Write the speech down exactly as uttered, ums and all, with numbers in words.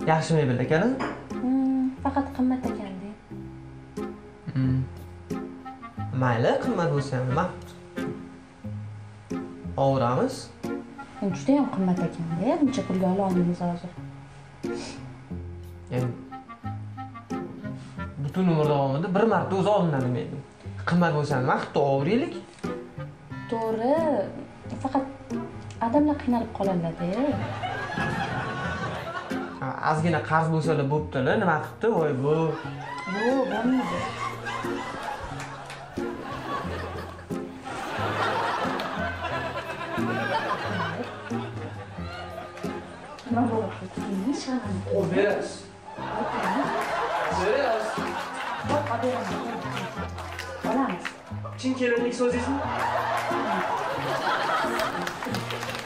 Yaxshi mebel ekan. Hmm, faqat qimmat ekan de. Hmm. Mayli, qimmat bo'lsa ham nima? Olamiz. Juda ham qimmat ekan-da. Buncha pulga ola olmaymiz hozir. Yani butun umr davomida bir marta o'zi olinadi men. Qimmat bo'lsa nima, hatto olmaylik. To'g'ri, faqat odamlar qiynalib qoladi-da. Ozgina qarz bo'lsa-da bo'pti-da, nima qilibdi voy bu? Yo'q, bo'lmaydi. Nima bo'ladi? Nima shani? O berasiz. Berasiz. Yo'q, olamiz. Olamiz. Chin kelinlik so'zingizmi?